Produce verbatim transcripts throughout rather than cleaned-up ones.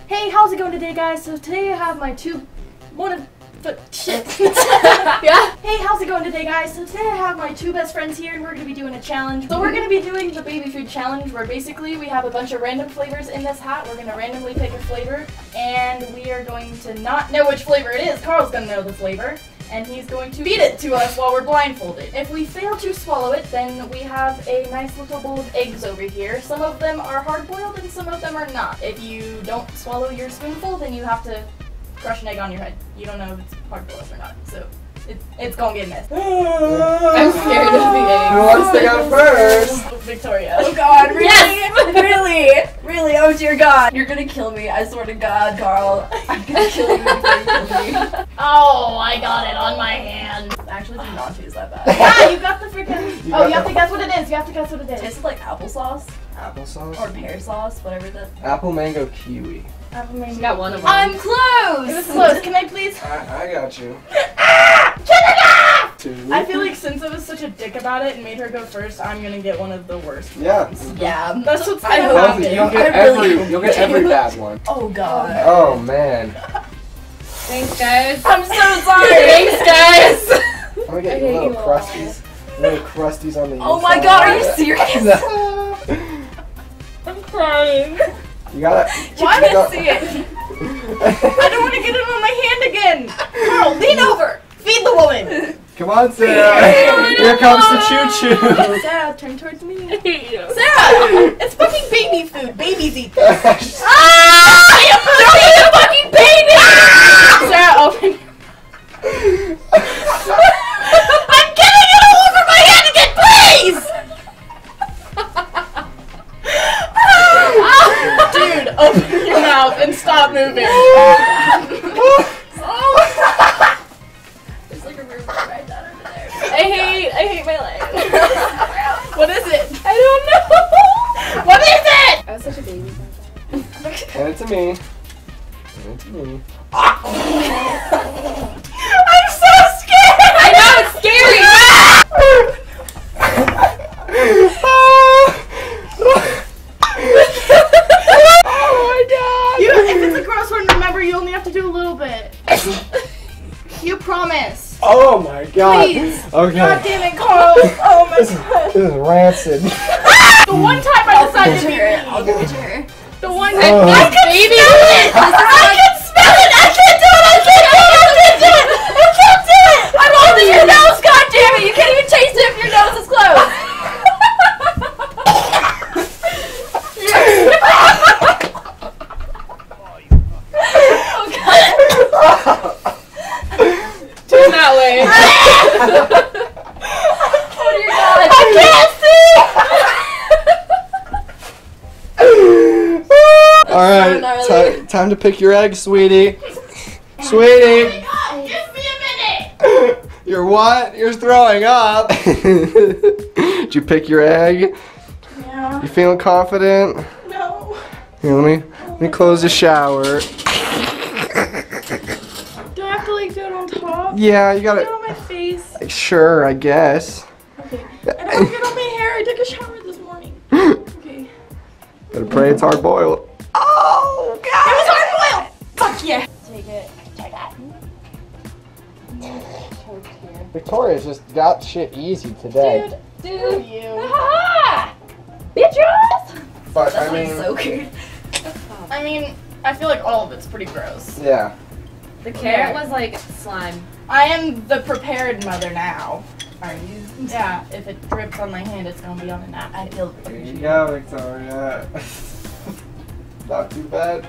Hey, how's it going today, guys? So today I have my two, one of, but shit. Yeah. Hey, how's it going today, guys? So today I have my two best friends here, and we're gonna be doing a challenge. So we're gonna be doing the baby food challenge, where basically we have a bunch of random flavors in this hat. We're gonna randomly pick a flavor, and we are going to not know which flavor it is. Carl's gonna know the flavor, and he's going to feed it to us while we're blindfolded. If we fail to swallow it, then we have a nice little bowl of eggs over here. Some of them are hard-boiled and some of them are not. If you don't swallow your spoonful, then you have to crush an egg on your head. You don't know if it's hard-boiled or not, so it, it's gonna get messed. I'm scared of the eggs. Who wants to go first? Victoria. Oh God, really? Yes! Really? Really? Oh dear God. You're gonna kill me, I swear to God, Carl. I'm gonna kill you before you kill me. Oh, I got it on my hand. Actually, do not taste that bad. Yeah, you got the freaking. You Oh, got you have the- to guess what it is. You have to guess what it It is. tastes like applesauce Applesauce? or pear sauce, whatever that. Apple, mango, kiwi. Apple mango. Got one of them. I'm close! It was close. Can I please? I, I got you. Two. I feel like since I was such a dick about it and made her go first, I'm gonna get one of the worst. Yeah. Yeah. That's what's I gonna hope Both happen. of you. You'll get I really every. You'll get every bad one. Oh God. Oh man. Thanks, guys. I'm so sorry. Thanks, guys. I'm gonna get I you hate little you all. crusties. Little crusties on the Oh inside. my God, are you serious? I'm crying. You gotta. Why you did I gotta- see it? I don't want to get it on my hand again. Carl, lean over. Feed the woman. Come on, Sarah. Here comes the choo-choo. Sarah, turn towards me. Sarah! Sarah, it's fucking baby food. Babies eat this. Ah! You fucking baby! Sarah, open. I'm getting it all over my head again, please! Dude, open your mouth and stop moving. There's like a room right down over there. I hate, I hate my life. What is it? I don't know. What is it? I was such a baby. Hand it to me. Hand it to me. I'm so scared. I know, it's scary. Oh my god. You, if it's a gross one, remember you only have to do a little bit. You promise. Oh my god. Please. Okay. God damn it, Carl. Oh my This is, god. this is rancid. The one time I decided to be I'll give it to her. the one Oh. I can Baby. smell it. I can smell it. I can't do it. I can't do it. I can't do it. I can't do it. I'm holding your nose, God damn it! You can't even taste it if your nose is closed. Turn that way. Oh dear God! I can't see. All right, gnarly. ti- time to pick your egg, sweetie. Sweetie, Give me a minute. you're what? You're throwing up. Did you pick your egg? Yeah. You feeling confident? No. Here, let me let me close the shower. Do I have to like do it on top? Yeah, you Do it gotta. on my face. Sure, I guess. Okay. And don't get on my hair. I took a shower this morning. Okay. Better pray it's hard boiled. Oh It was hard boiled. Fuck yeah. Take it. Take it. Victoria's just got shit easy today. Dude. Dude. You. Ah! Bitches! But That's I mean, so weird. I mean, I feel like all of it's pretty gross. yeah. The carrot was like slime. I am the prepared mother now. Are you? Yeah. If it drips on my hand, it's gonna be on a napkin. I feel There weird. you go, Victoria. Not too bad.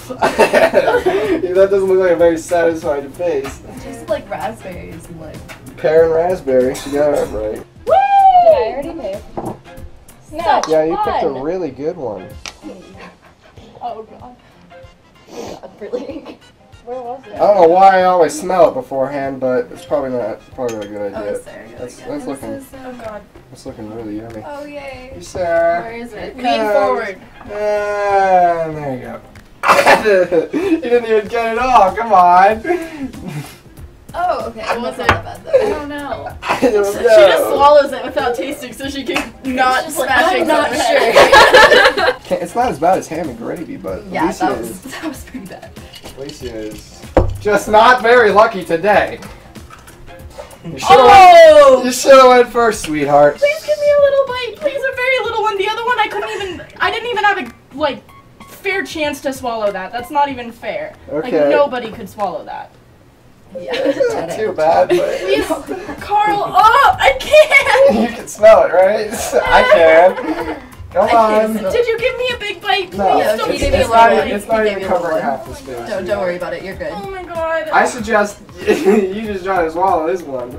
That doesn't look like a very satisfied face. It tastes like raspberries and like. Pear and raspberry. She got it right. Did I already pay? No. Yeah, you picked a fun. really good one. Oh god. Oh God, really? Where was I it? don't know why I always smell it beforehand, but it's probably not probably not a good Oh, idea. it's there. That's Good. that's looking Oh god. that's looking really yummy. Oh yay. Hey, Sarah. Where is it? Here Lean comes. forward. And there you go. You didn't even get it all. Come on. Oh, okay. What was Not it? that bad, I though. don't know. I don't know. She just swallows it without tasting so she can not She's like, smash I'm it not on her sure. head. Can't- It's not as bad as ham and gravy, but Yeah, Alicia that was is, that was pretty bad. Alicia is just not very lucky today. You should have Oh! went, you should have went first, sweetheart. Please give me a little bite. Please, a very little one. The other one, I couldn't even. I didn't even have a like fair chance to swallow that. That's not even fair. Okay. Like nobody could swallow that. Yeah, It's not too bad, Please, but Carl. Oh, I can't. you can smell it, right? I can. Come I can't on. smell Did you give me a big bite? Please No, Yeah, don't she it's, give gave me me a it's a not, little big it's bite. not He even gave me a covering little half the space. Don't don't worry about it. You're good. Oh my god. I suggest you just try to swallow this one.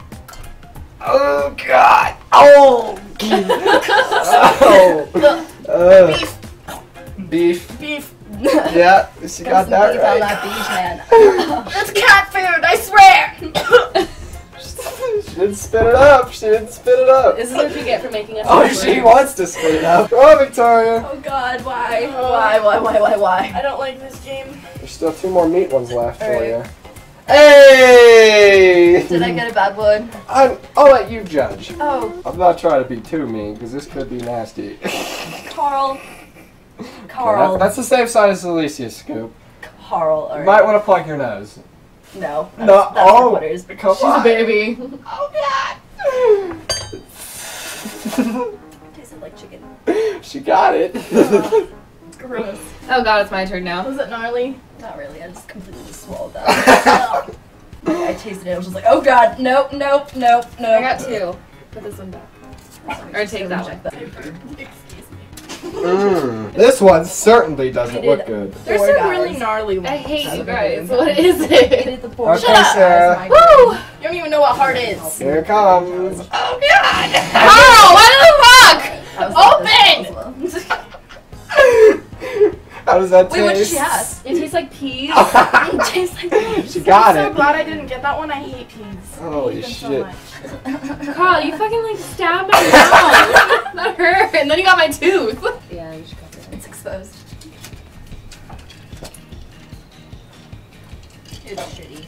Oh God! Oh! oh! Uh, beef. Beef. Yeah, she got that Beef on right. that beach, man. That's cat food. I swear. She didn't spit it up. She didn't spit it up. This is what you get for making us. Oh, awkward. she wants to spit it up. Come on, Victoria. Oh God, why? Why? Why? Why? Why? Why? I don't like this game. There's still two more meat ones left for Alright. you. Hey! Did I get a bad one? I'm, I'll let you judge. Oh, I'm not trying to be too mean because this could be nasty. Carl. That- Carl. that's the same size as Alicia's scoop. Carl. All You right. might want to plug your nose. No. That's, No, that's oh. for quitters. Come She's on. a baby. Oh Tasted like chicken. God. She got it. Gross. Oh god, it's my turn now. Was it gnarly? Not really. I just completely swallowed that. I tasted it. I was just like, oh God, nope, nope, nope, nope. I got two. Put this one back. Or take that one. Excuse me. Mm. This one certainly doesn't I look did- good. There's Four some guys. really gnarly ones. I hate you That's guys. What is I it? did the four. Okay, Shut up. Sarah. Woo! You don't even know what heart is. Here it comes. Oh god! Oh, what the fuck? Open! How does that Wait, what did taste? she have? It tastes like peas. It tastes like She got I'm so it. glad I didn't get that one. I hate peas. Holy I hate them so shit. much. Carl, you fucking like stabbed my mouth. That hurt. And then you got my tooth. Yeah, you should cut it. It's exposed. It's shitty.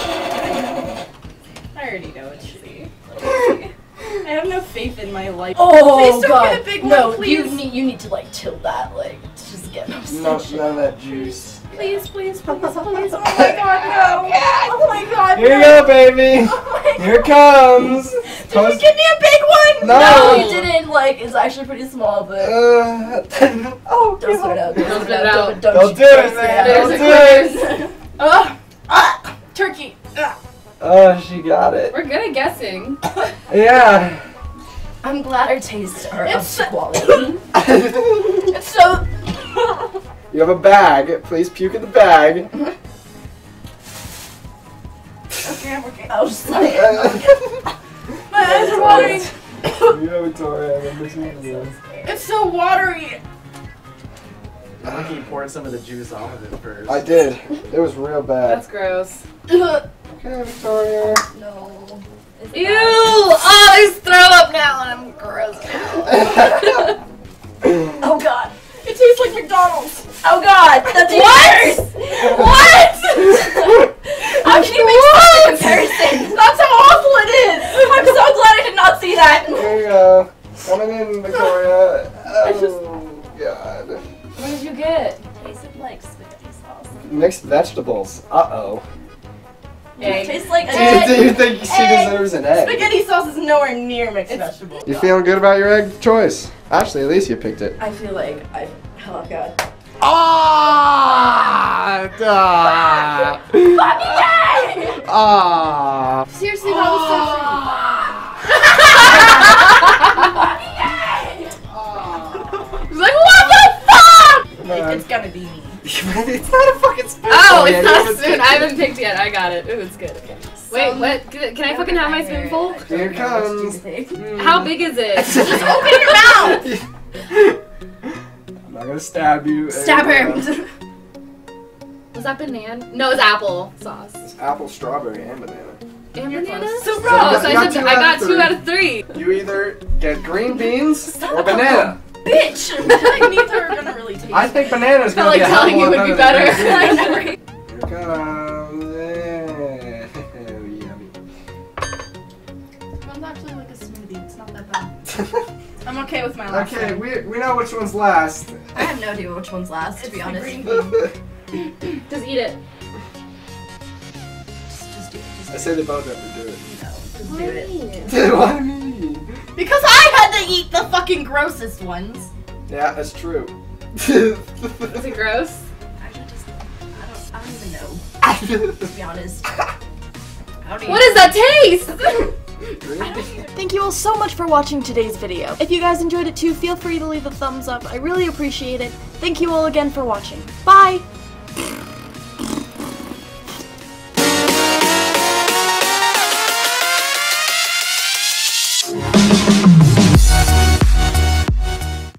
I already know it's shitty. I have no faith in my life. Oh Please don't God! get a big one, no, please. you need you need to like tilt that, like to just get no No, shit. none of that juice. Please, please, please, please. Oh my god, no. Oh my god, Here you no. go, baby. Oh my Here it god. comes. Did you give me a big one? No. No, you didn't. Like, it's actually pretty small, but Uh, oh, don't spit it out. Don't spit it out. Don't, Don't do don't it, spit man. out. Don't There's do a it. quiz. Ugh. Ah, turkey. Ugh. Oh, she got it. We're good at guessing. Yeah. I'm glad our tastes are It's- of quality. It's so. You have a bag. Please puke in the bag. Okay, I'm okay. I was just like, My eyes are watering. You know, Victoria, I remember seeing this. It's so watery. I think you poured some of the juice off of it first. I did. It was real bad. That's gross. Ugh. Okay, Victoria. no. It's Ew! bad. Oh, I just throw up now and I'm gross. Oh God. It tastes like McDonald's. Oh God. That's even worse. What? How can you make such a comparison? That's how awful it is. I'm so glad I did not see that. Here you go. Coming in, Victoria. I just- Oh, God. What did you get? Tasted like spaghetti sauce. Mixed vegetables. Uh-oh. It tastes like a Do you, do you think she Egg. deserves an egg? Spaghetti sauce is nowhere near mixed vegetables. You feeling good about your egg choice? Actually, Alicia picked it. I feel like I. Oh God. Ah! Ah! Ah! Seriously, that was He's like, what the fuck? so shitty. It's gonna be me. It's not a fucking spoon. Oh, yeah, it's you not a haven't spoon. picked I it. haven't picked yet. I got it. Ooh, it's good. Okay. Wait, what? Can can I fucking have my spoonful? Here it comes. How big is it? Just open your mouth. I'm not gonna stab you. Stab There you her. go. Was that banana? No, it's apple sauce. It's apple, strawberry, and banana. And You're banana? close. So you gross. got- So you I, got said, two I out got of two three. out of three. You either get green beans or banana. Bitch. Like, neither are gonna really taste. I think banana's I gonna felt be like a hell of telling a you lot would be better better. than green beans. I never. Here it comes. I'm okay with my last Okay, one. we we know which one's last. I have no idea which one's last, to It's be the honest. green bean. Just eat it. Just, just do it. Just I do say they both have to do it. No, just do it. it. Why me? Because I had to eat the fucking grossest ones. Yeah, that's true. Is it gross? Actually, just I don't. I don't even know. To be honest. I don't even What does that taste? I don't even. Thank you all so much for watching today's video. If you guys enjoyed it too, feel free to leave a thumbs up. I really appreciate it. Thank you all again for watching. Bye!